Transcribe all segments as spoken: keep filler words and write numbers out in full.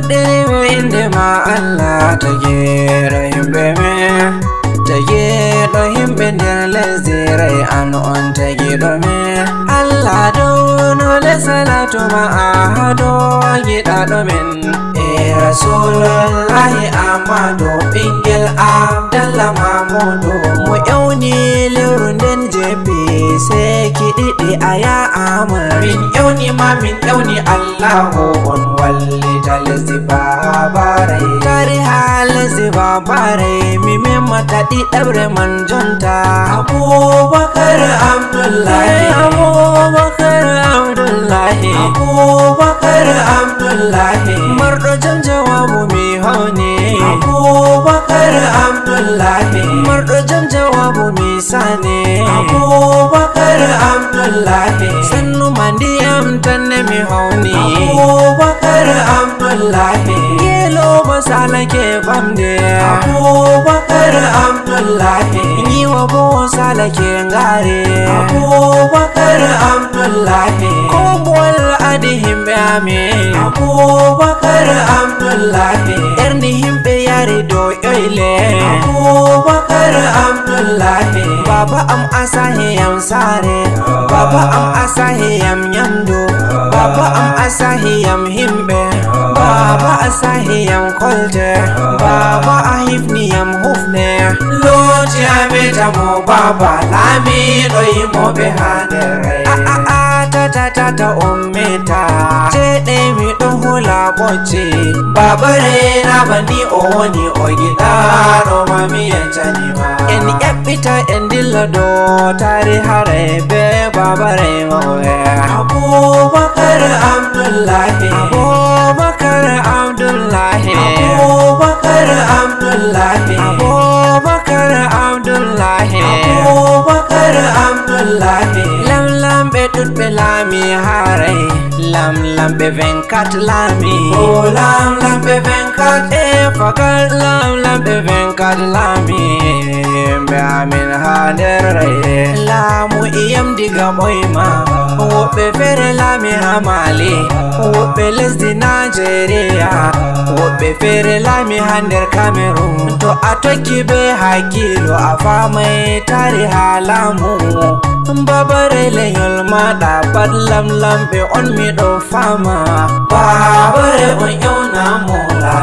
ɗebe inde ma Allah tage ɗo himɓe me tage ɗo himɓe nder lesdi rai an on tage ɗo me Allah dow nole salatu ma ahado giɗaɗo men e rasulullahi amado ɓingel Abdallah Mamudu mo ƴewni lewru nden jebi seki ɗiɗi aya amal min ƴewni ma min ƴewni Allahu on wallita lesdi babarai tariha lesdi babarai mi memata ɗiɗaɓre man jonta Abubakar Abdullahi Abubakar Abdullahi Abubakar Abdullahi marɗo jam jawabu mi hawni Abubakar Abdullahi marɗo jam jawabu mi sane Abubakar Abdullahi sannu mandiyam tanne mi hawni Abubakar Abdullahi gelo basalake bamde Abubakar Abdullahi yiwa bo salake ngare Abubakar Abdullahi kombol adi himɓe amin Abubakar Abdullahi erni himɓe yari dow ƴoyle Abubakar Abdullahi baba am asahiyam sare baba am asahiyam nyamdu baba am asahiyam himɓe baba asahiyam kolte baba ahifniyam hufne loti ameta mo baba lamiɗo yimoɓe ha nder tata ummeta ceɗe mi ɗo hula bocce babare na bani o woni o giɗaɗo mami yancanima en ƴaɓɓita en dilla do tarihare be babare mawɓe Abubakar Abdullahi Abubakar Abdullahi Abubakar Abdullahi Abubakar Abdullahi Abubakar Abdullahi lam lam ɓe ɗuɗɓe lami haray lam lam ɓe vingt-quatre lami o lam lam ɓe vingt-quatre e fakat lam lam ɓe vingt-quatre lami ɓe amin ha nder ray laamu iyam diga ɓoyma woɓɓe fere lami ha Mali woɓɓe lesdi Nigeria woɓɓe fere lami ha nder Cameroon to a tokki be hakkilo a famay tariha laamu babare lenyol maɗa pat lam lamɓe on miɗo fama babare on ƴewnamo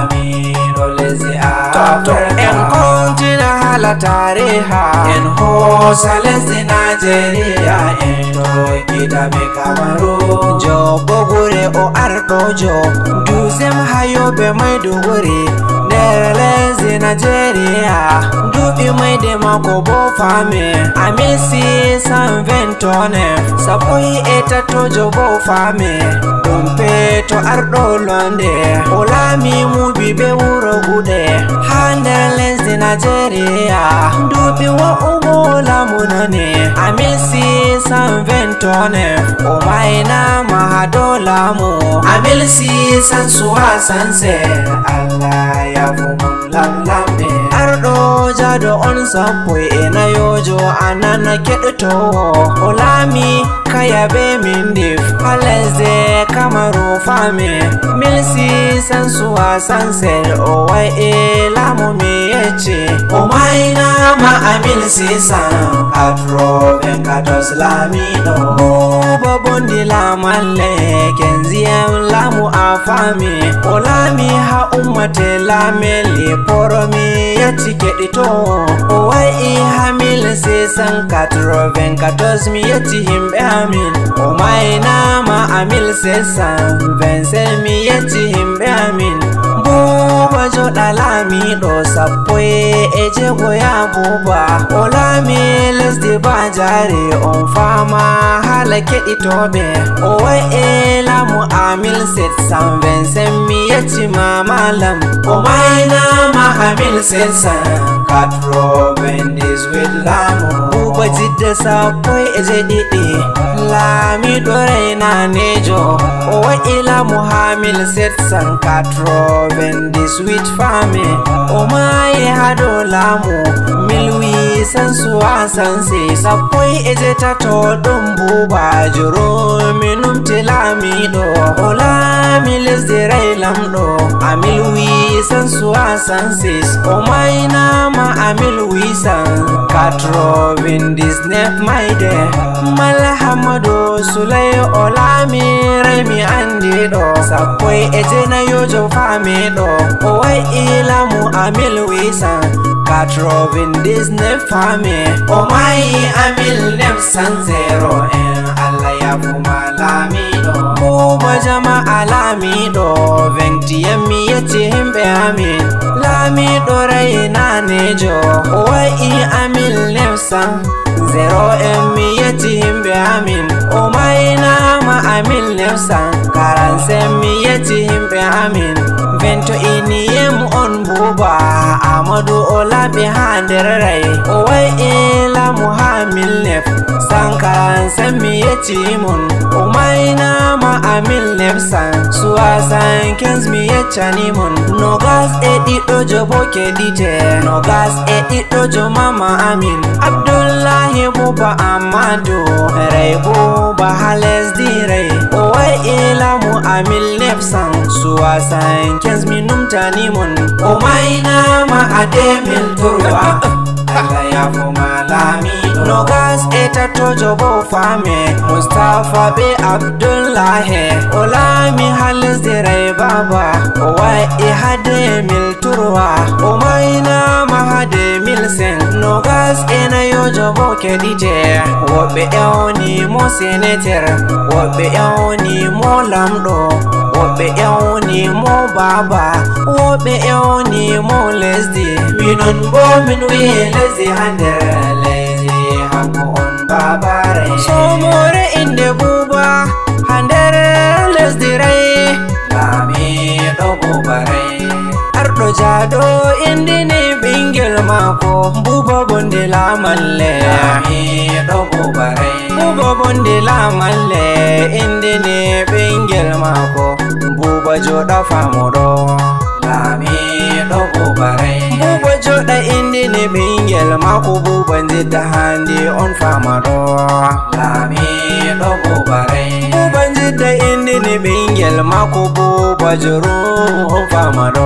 lamiɗo lesdi Afrika en kontina hala tariha en hosa lesdi Nigeria en tokkita be Cameroon jobo gure o arɗojo duzem hayoɓe Maiduguri nder lesdi Nigeria duɓi mayde mako bo fame amil six cent vingt-neuf sappo e tatojo bo fame ɗum peto arɗo londe o laami muɓi be wuro guɗe ha nder lesdi Nigeria duɓi wa'ugo laamu nane amil six cent vingt-neuf o maynama ha dow laamu amil six cent soixante-sept Allah yafumon lamlamɓe arɗo jado on sappo e nayojo anana keɗotowo o laami kaya be mindif ha lesde Cameroon fame mille six cent soixante-sept o way e laamu mi yecce o maynama a mille six cent quatre-vingt-quatorze laamiɗo buba bondi laamalle kenziyam laamu a fame o laami ha ummate laameli poromi yecci keɗitowo o way ha mille six cent quatre-vingt-quatorze mi yecci himɓe amin o maynama a mille six cent vingt-sept mi yecci himɓe amin buba joɗa laamiɗo sappo e jego ya buba o laami lesdi Bajare on fama hala keɗitoɓe o way e laamu a mille sept cent vingt-cinq mi yecci ma malam o maynama a mille sept cent quatre-vingt-dix-huit laamu buba jidde sappo e jeɗiɗi laamiɗo reynanejo o way laamu ha mille sept cent quatre-vingt-dix-huit fame o mayi ha dow laamu mille huit cent soixante-six sappo e jetato ɗum buba joromi numti yete lamiɗo o laami lesdi ray lamɗo amil wisan soixante-six o maynama amil wisan quatre-vingt-dix-neuf mayde malhamado sulay o laami ray mi andiɗo sappo e jenayojo famiɗo o wayi lamu amil wisan quatre-vingt-dix-neuf fami o mayi amil neuf cent zéro en Allah yafuma lamiɗo buba jama'a lamiɗo vingtième mi yetti himɓe amin lamiɗo raynanejo o wayi amil neuf cent zéro en mi yetti himɓe amin o maynama amil neuf cent quarante-cinq mi yetti himɓe amin vingt-et-unième on buba Amadou o laɓi ha nder ray o wayi lamu ha mille neuf cent quarante-cinq mi yetti mon o maynama a mille neuf cent soixante-quinze mi yettanimon nogas e ɗiɗɗojo bo keɗite nogas e ɗiɗɗojo mama amin Abdullahi buba Amadou ray buba ha lesdi ray o wayi lamu a mille neuf cent soixante-quinze mi numtanimon o maynama a deux mille trois Allah yafuma lamiɗo nogas e tattojo bo fame Mustapha be Abdullahi o laami ha lesdi ray baba o wayi ha deux mille trois o maynama ha deux mille cinq nogas e nayojo bo keɗite woɓɓe ewnimo sénateur woɓɓe ewnimo lamɗo woɓɓe ewnimo baba woɓɓe ewnimo lesdi minon bo min wiye lesdi ha nder lesdi hanko on babare somore inde buba ha nder lesdi ray lamiɗo buba ray arɗo jaɗo indini ɓingel mako buba bonde lamalle lamiɗo buba ray buba bonde lamalle indini ɓingel mako buba joɗa famuɗo lamiɗo buba ray buba joɗa indini ɓingel mako buba jidda handi on famaɗo lamiɗo buba ray buba jidda indini ɓingel mako buba joru on famaɗo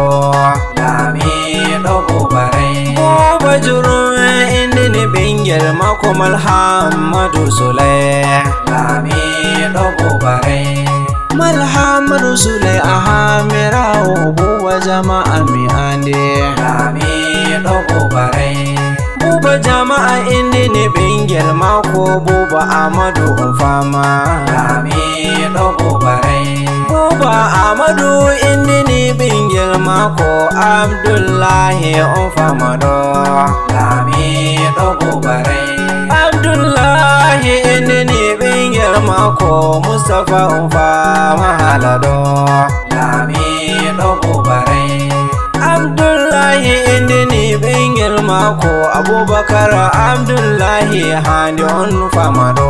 lamiɗo buba ray buba joru indini ɓingel mako Malhamadu Sulay lamiɗo buba ray Malhamadu Sulay ahamirawo buba jama'a mi ande lamiɗo buba ray buba jama'a indini ɓingel mako buba Amadu on fama lamiɗo buba ray buba Amadu indini ɓingel mako Abdullahi on famaɗo lamiɗo buba ray Abdullahi indini ɓingel mako Mustapha on fama halaɗo lamiɗo buba ray Abdullahi indini ɓingel mako Abubakar Abdullahi handi on famaɗo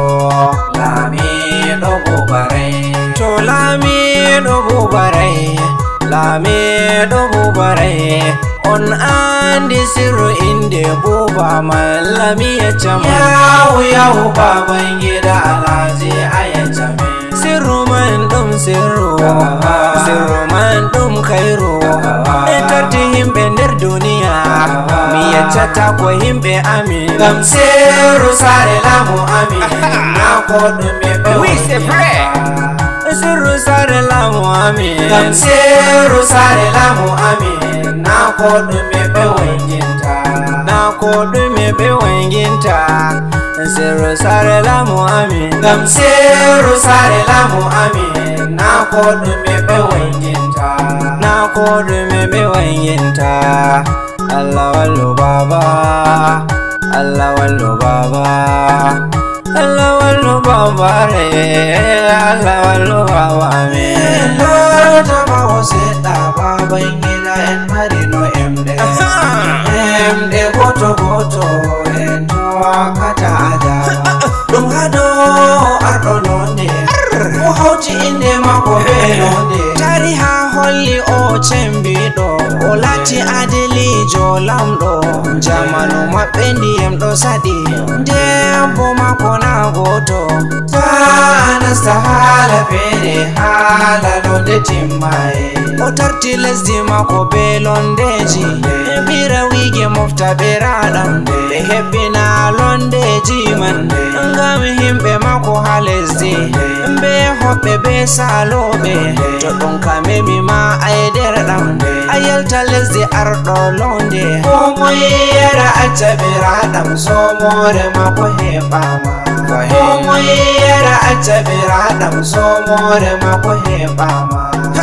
lamiɗo buba ray to lamiɗo buba ray lamiɗo buba ray on andi sirru inde buba mallami yaccama yawu yawu baban gida Alhaji ayaccame sirru man ɗum sirru sirru man ɗum khairu e tarti himɓe nder duniya mi yeccata ko himɓe amin ngam sirru sare lamu amin na ko ɗume ɓe sirru sare lamu amin ngam sirru sare lamu amin na ko ɗume ɓe wanginta na ko ɗume ɓe wanginta sirru sare lamu amin ngam sirru sare lamu amin na ko ɗume ɓe wanginta na ko ɗume ɓe wanginta Allah wallu baba Allah wallu baba Allah wallu baba re Allah wallu baba amin Lord jama o seɗɗa baba ngila en marino emde emde goto goto en to kata adama ɗum hado arɗo nonde o hawti inde mako be nonde tariha holli o cembiɗo o lati adilijo lamɗo jamanu maɓɓe ndiyam ɗo saɗi debbo mako na goto ta nasta ha hala fere hala londe timmaye o tarti lesdi mako be londeji ɓira wige mofta ɓe raɗam ɓe hebbina londeji man ngam himɓe mako ha lesdi ɓe hoɓɓe be saloɓe to ɗum kamemi ma ay derɗam a yalta lesdi arɗo londe komoye yara acca ɓe raɗam somore mako heɓama komoye yara acca ɓe raɗam somore mako heɓama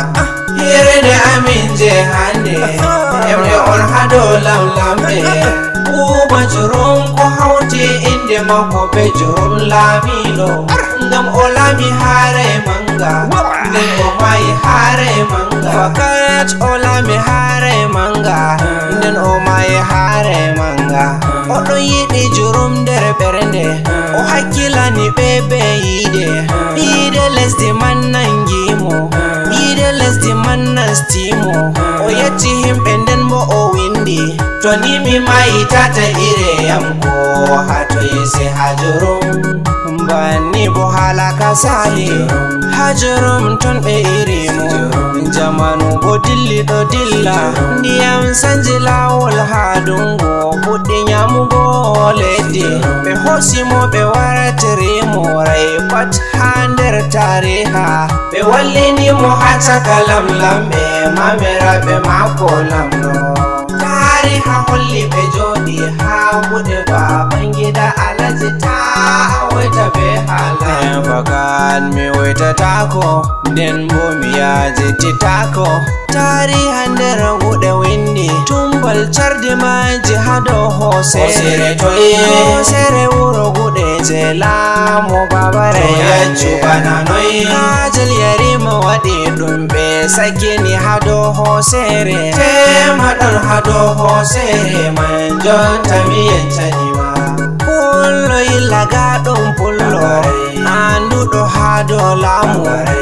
hirede amin je hande emre on hado lamlamɓe Buuba Jurum ko hawti inde makko be Jurum Lamiɗo ngam o laami haare manga nden o mayi haare manga fakat o laami haare manga nden o mayi haare manga o ɗon yiɗi Jurum nder ɓernde o hakkilani ɓe be yiide yiide lesdi man nangimo yiide lesdi man nastimo o yecci himɓe nden bo o windi to ni mi mayi tata ire yam ko hato yese ha Jurum banni bo halaka sali ha Jurum ton ɓe irimo jamanu bo dilli ɗo dilla ndiyam sanji lawol ha dungo fuɗɗi nyamugo leddi ɓe hosimo ɓe waratirimo ray pat ha nder tariha ɓe wallinimo ha caka lamlamɓe mamiraɓe mako lamɗo tariha holli ɓe joɗi ha huɗe Babangida Alhaji ta waita be hala fakat mi waitatako nden bo mi yajititako tariha nder huɗe windi tumbal cardi maji ha dow hosere hosere wuro guɗe je laamu babare yaccu bana noyi kajal yarima waɗi ɗum ɓe sakini ha dow hosere tema ɗon ha dow hosere man jonta mi yeccanima pullo yilla gaɗon pullo anduɗo ha dow laamu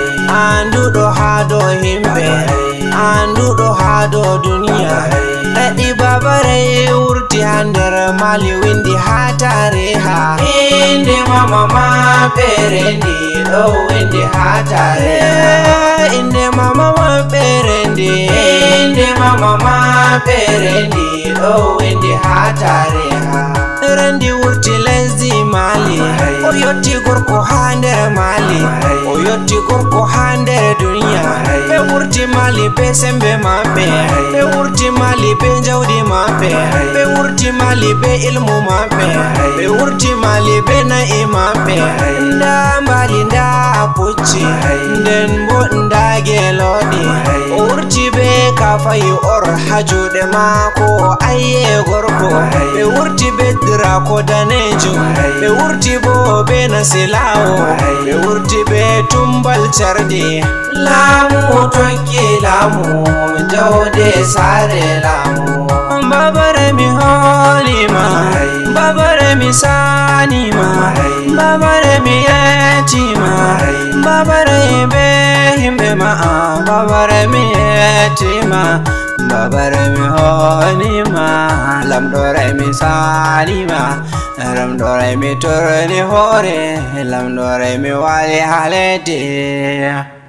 anduɗo ha dow himɓe anduɗo ha dow duniya ɗaɗi babare wurti ha nder mali windi ha tariha inde mama ma ɓerendi ɗo windi ha tariha inde mama ma ɓerendi inde mama ma ɓerendi ɗo windi ha tariha rendi wurti lesdi Mali o yotti gorko ha nder Mali o yotti gorko ha nder duniya ɓe wurti Mali be sembe maɓɓe ɓe wurti Mali be jawdi maɓɓe ɓe wurti Mali be ilmu maɓɓe ɓe wurti Mali be na'i maɓɓe nda mbali nda pucci nden bo nda geloɗi o wurti be kafayi or ha juɗe mako ayye gorko ɓe wurti be dirako danejum ɓe wurti bo be nasilawo ɓe wurti be tumbal cardi laamu tokki laamu jawde sare laamu babare mi holima babare mi sanima babare mi yetima babare be himɓe ma babare mi yetima babare mi holima lamɗore mi salima lamɗore mi torni hore lamɗore mi wali ha leddi